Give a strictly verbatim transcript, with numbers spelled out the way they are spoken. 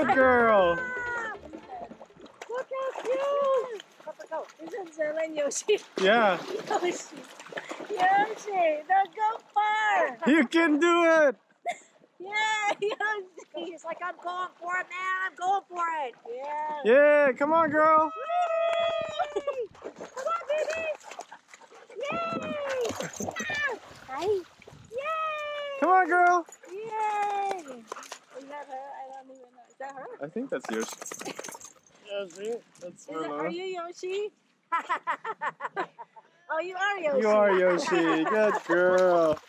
Good girl. Look how cute. Go. Isn't Zella Yoshi? Yeah. Yoshi. Yoshi. Don't go far. You can do it. Yeah, Yoshi. She's like, I'm going for it, man. I'm going for it. Yeah. Yeah, come on, girl. Yay! Come on, baby. Yay! Ah! Hi. Yay! Come on, girl. Yay! Is that her? I don't even know. Is that her? I think that's Yoshi. Yoshi, that's Is it, are you Yoshi? Oh, you are Yoshi. You are Yoshi. Good girl.